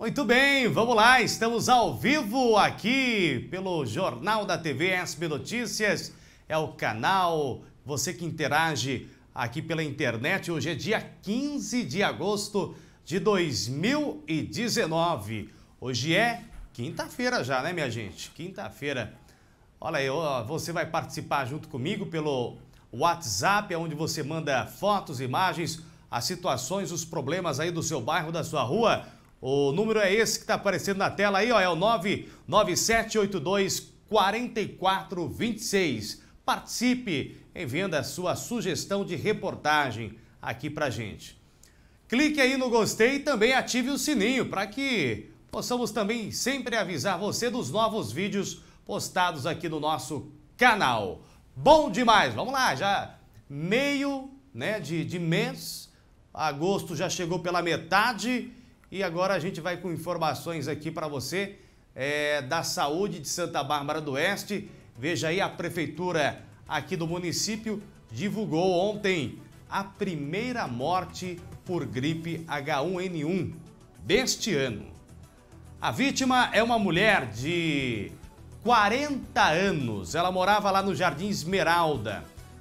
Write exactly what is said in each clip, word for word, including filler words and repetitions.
Muito bem, vamos lá, estamos ao vivo aqui pelo Jornal da T V S B Notícias, é o canal, você que interage aqui pela internet. Hoje é dia quinze de agosto de dois mil e dezenove, hoje é quinta-feira já, né, minha gente? Quinta-feira. Olha aí, ó, você vai participar junto comigo pelo WhatsApp, onde você manda fotos, imagens, as situações, os problemas aí do seu bairro, da sua rua. O número é esse que está aparecendo na tela aí, ó, é o nove nove sete oito dois quatro quatro dois seis. Participe enviando a sua sugestão de reportagem aqui pra gente. Clique aí no gostei e também ative o sininho para que possamos também sempre avisar você dos novos vídeos postados aqui no nosso canal. Bom demais, vamos lá, já meio né, de, de mês, agosto já chegou pela metade. E agora a gente vai com informações aqui para você é, da saúde de Santa Bárbara do Oeste. Veja aí, a prefeitura aqui do município divulgou ontem a primeira morte por gripe H um N um deste ano. A vítima é uma mulher de quarenta anos, ela morava lá no Jardim Esmeralda.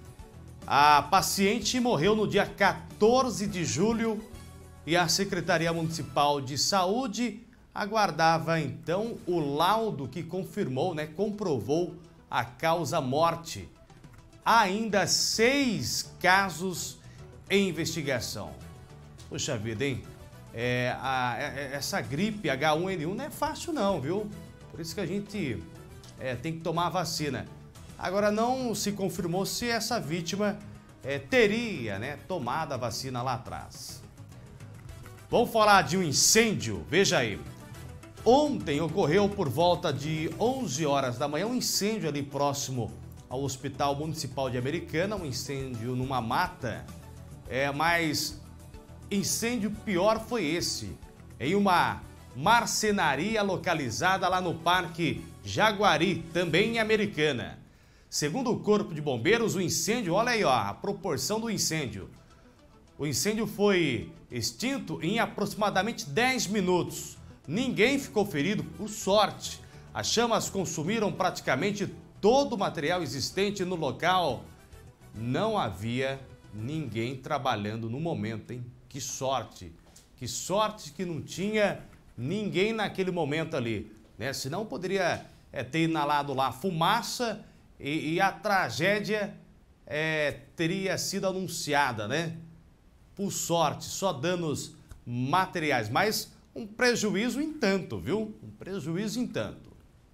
A paciente morreu no dia quatorze de julho e a Secretaria Municipal de Saúde aguardava então o laudo que confirmou, né, comprovou a causa-morte. Há ainda seis casos em investigação. Puxa vida, hein? É, a, essa gripe H um N um não é fácil não, viu? Por isso que a gente é, tem que tomar a vacina. Agora não se confirmou se essa vítima é, teria né, tomado a vacina lá atrás. Vamos falar de um incêndio, veja aí. Ontem ocorreu por volta de onze horas da manhã um incêndio ali próximo ao Hospital Municipal de Americana, um incêndio numa mata, é, mas incêndio pior foi esse, em uma marcenaria localizada lá no Parque Jaguari, também em Americana. Segundo o Corpo de Bombeiros, o incêndio, olha aí ó, a proporção do incêndio. O incêndio foi extinto em aproximadamente dez minutos. Ninguém ficou ferido, por sorte. As chamas consumiram praticamente todo o material existente no local. Não havia ninguém trabalhando no momento, hein? Que sorte! Que sorte que não tinha ninguém naquele momento ali, né? Senão poderia é, ter inalado lá fumaça e, e a tragédia é, teria sido anunciada, né? Por sorte, só danos materiais, mas um prejuízo em tanto, viu? Um prejuízo em tanto.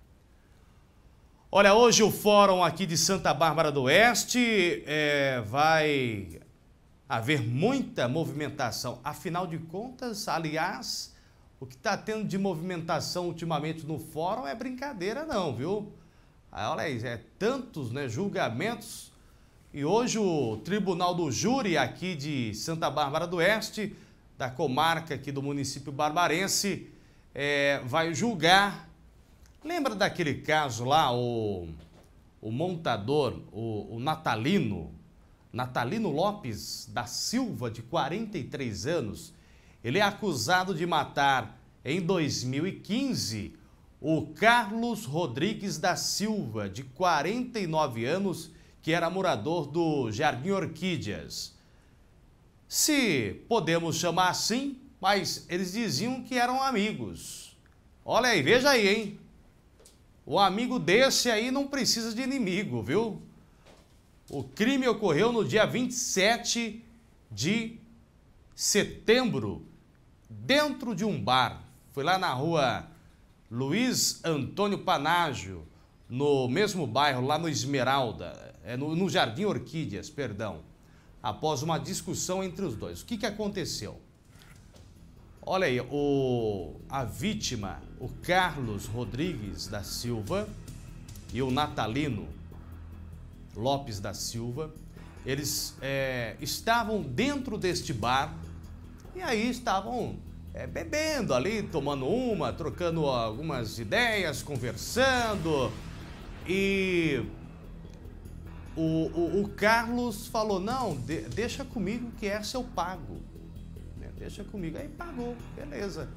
Olha, hoje o fórum aqui de Santa Bárbara do Oeste é, vai haver muita movimentação. Afinal de contas, aliás, o que está tendo de movimentação ultimamente no fórum é brincadeira não, viu? Olha aí, é tantos né, julgamentos. E hoje o Tribunal do Júri aqui de Santa Bárbara do Oeste, da comarca aqui do município barbarense, é, vai julgar. Lembra daquele caso lá, o, o montador, o, o Natalino, Natalino Lopes da Silva, de quarenta e três anos. Ele é acusado de matar, em dois mil e quinze, o Carlos Rodrigues da Silva, de quarenta e nove anos, que era morador do Jardim Orquídeas. Se podemos chamar assim, mas eles diziam que eram amigos. Olha aí, veja aí, hein? O amigo desse aí não precisa de inimigo, viu? O crime ocorreu no dia vinte e sete de setembro, dentro de um bar. Foi lá na rua Luiz Antônio Panágio, no mesmo bairro, lá no Esmeralda. É no, no Jardim Orquídeas, perdão, após uma discussão entre os dois. O que, que aconteceu? Olha aí, o, a vítima, o Carlos Rodrigues da Silva e o Natalino Lopes da Silva, eles é, estavam dentro deste bar e aí estavam é, bebendo ali, tomando uma, trocando algumas ideias, conversando e... O, o, o Carlos falou, não, de, deixa comigo que essa eu pago. Né? Deixa comigo. Aí pagou, beleza.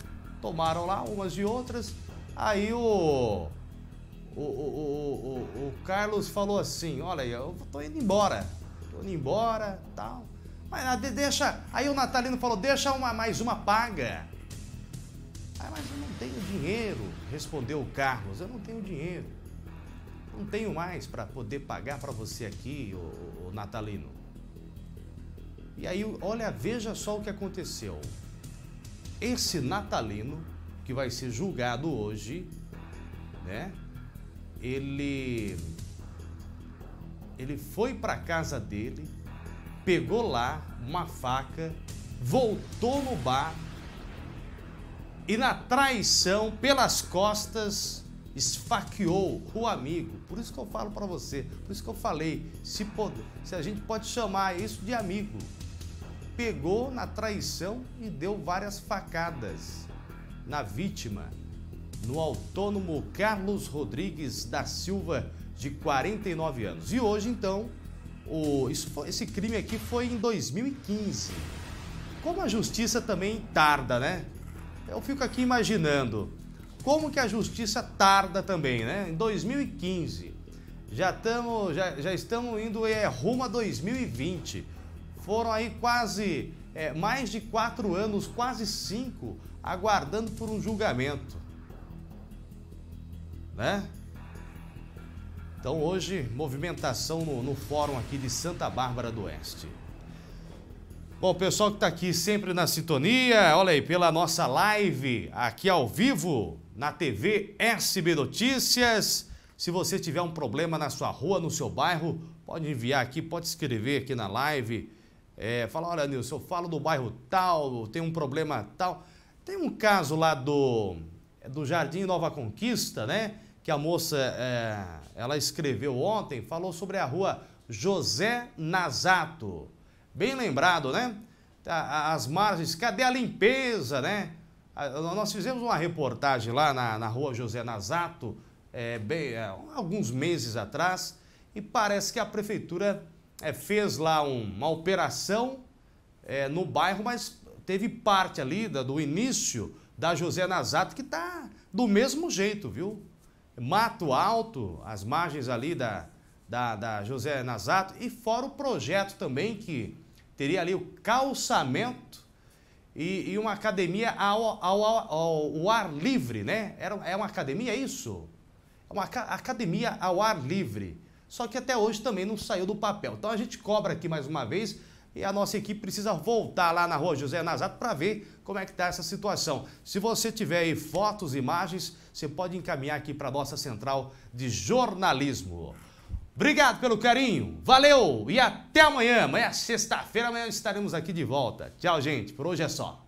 tomaram lá umas e outras. Aí o, o, o, o, o, o Carlos falou assim, olha, eu tô indo embora, tô indo embora, tal. Mas deixa, aí o Natalino falou, deixa uma, mais uma paga. Ah, mas eu não tenho dinheiro, respondeu o Carlos, eu não tenho dinheiro. Não tenho mais para poder pagar para você aqui, o, o Natalino. E aí, olha, veja só o que aconteceu. Esse Natalino, que vai ser julgado hoje, né? Ele, ele foi para casa dele, pegou lá uma faca, voltou no bar e na traição, pelas costas, esfaqueou o amigo. Por isso que eu falo para você, por isso que eu falei, se, pode, se a gente pode chamar isso de amigo. Pegou na traição e deu várias facadas na vítima, no autônomo Carlos Rodrigues da Silva, de quarenta e nove anos. E hoje, então, o, isso foi, esse crime aqui foi em dois mil e quinze. Como a justiça também tarda, né? Eu fico aqui imaginando como que a justiça tarda também, né? Em dois mil e quinze, já, tamo, já, já estamos indo é, rumo a dois mil e vinte. Foram aí quase, é, mais de quatro anos, quase cinco, aguardando por um julgamento, né? Então hoje, movimentação no, no fórum aqui de Santa Bárbara do Oeste. Bom, o pessoal que está aqui sempre na sintonia, olha aí, pela nossa live aqui ao vivo, na T V S B Notícias. Se você tiver um problema na sua rua, no seu bairro, pode enviar aqui, pode escrever aqui na live. É, fala, olha, Nilson, eu falo do bairro tal, tem um problema tal. Tem um caso lá do, do Jardim Nova Conquista, né? Que a moça, é, ela escreveu ontem, falou sobre a rua José Nazato. Bem lembrado, né? As margens, cadê a limpeza, né? Nós fizemos uma reportagem lá na, na rua José Nazato, é, bem, é, alguns meses atrás, e parece que a prefeitura é, fez lá um, uma operação é, no bairro, mas teve parte ali da, do início da José Nazato que está do mesmo jeito, viu? Mato alto, as margens ali da, da, da José Nazato, e fora o projeto também que teria ali o calçamento e, e uma academia ao, ao, ao, ao ar livre, né? Era, é uma academia, é isso? É uma academia ao ar livre. Só que até hoje também não saiu do papel. Então a gente cobra aqui mais uma vez e a nossa equipe precisa voltar lá na rua José Nazato para ver como é que está essa situação. Se você tiver aí fotos, imagens, você pode encaminhar aqui para a nossa central de jornalismo. Obrigado pelo carinho, valeu e até amanhã. Amanhã é sexta-feira, amanhã estaremos aqui de volta. Tchau, gente, por hoje é só.